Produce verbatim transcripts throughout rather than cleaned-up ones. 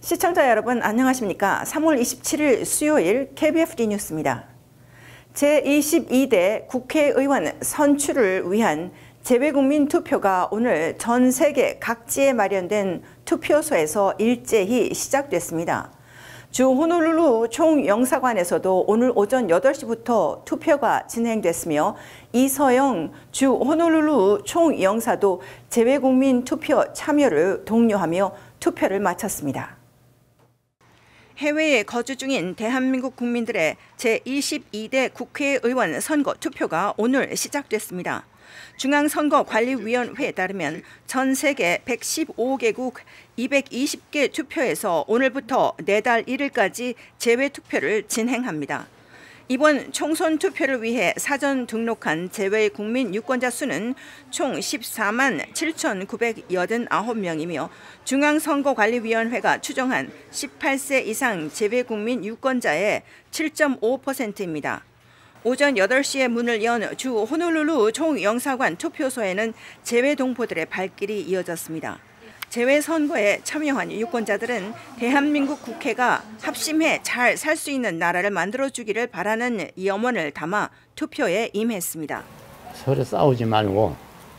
시청자 여러분 안녕하십니까? 삼월 이십칠일 수요일 케이비에프디 뉴스입니다. 제이십이 대 국회의원 선출을 위한 재외국민 투표가 오늘 전 세계 각지에 마련된 투표소에서 일제히 시작됐습니다. 주 호놀룰루 총영사관에서도 오늘 오전 여덟 시부터 투표가 진행됐으며 이서영 주 호놀룰루 총영사도 재외국민 투표 참여를 독려하며 투표를 마쳤습니다. 해외에 거주 중인 대한민국 국민들의 제이십이 대 국회의원 선거 투표가 오늘 시작됐습니다. 중앙선거관리위원회에 따르면 전 세계 백십오 개국 이백이십 개 투표에서 오늘부터 내달 일 일까지 재외투표를 진행합니다. 이번 총선 투표를 위해 사전 등록한 재외 국민 유권자 수는 총 십사만 칠천구백팔십구 명이며 중앙선거관리위원회가 추정한 십팔 세 이상 재외 국민 유권자의 칠 점 오 퍼센트입니다. 오전 여덟 시에 문을 연 주 호놀룰루 총영사관 투표소에는 재외 동포들의 발길이 이어졌습니다. 재외선거에 참여한 유권자들은 대한민국 국회가 합심해 잘 살 수 있는 나라를 만들어주기를 바라는 염원을 담아 투표에 임했습니다. 서로 싸우지 말고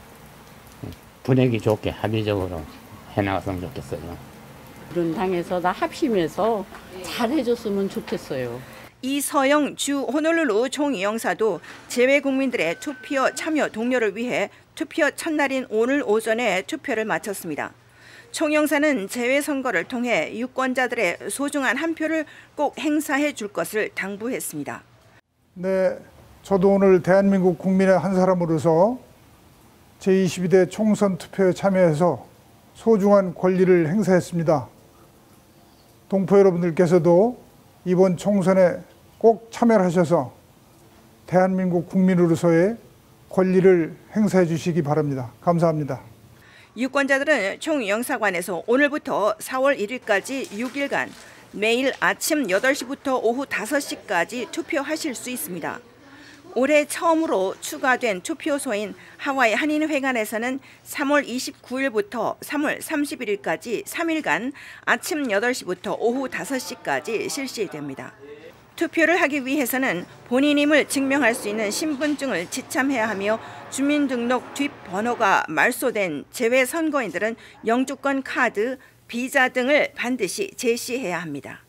분위기 좋게 합의적으로 해나갔으면 좋겠어요. 그런 당에서 다 합심해서 잘해줬으면 좋겠어요. 이서영 주 호놀룰루 총영사도 재외 국민들의 투표 참여 독려를 위해 투표 첫날인 오늘 오전에 투표를 마쳤습니다. 총영사는 재외선거를 통해 유권자들의 소중한 한 표를 꼭 행사해 줄 것을 당부했습니다. 네, 저도 오늘 대한민국 국민의 한 사람으로서 제이십이 대 총선 투표에 참여해서 소중한 권리를 행사했습니다. 동포 여러분들께서도 이번 총선에 꼭 참여하셔서 대한민국 국민으로서의 권리를 행사해 주시기 바랍니다. 감사합니다. 유권자들은 총영사관에서 오늘부터 사월 일일까지 육 일간 매일 아침 여덟 시부터 오후 다섯 시까지 투표하실 수 있습니다. 올해 처음으로 추가된 투표소인 하와이 한인회관에서는 삼월 이십구일부터 삼월 삼십일일까지 삼 일간 아침 여덟 시부터 오후 다섯 시까지 실시됩니다. 투표를 하기 위해서는 본인임을 증명할 수 있는 신분증을 지참해야 하며 주민등록 뒷번호가 말소된 재외 선거인들은 영주권 카드, 비자 등을 반드시 제시해야 합니다.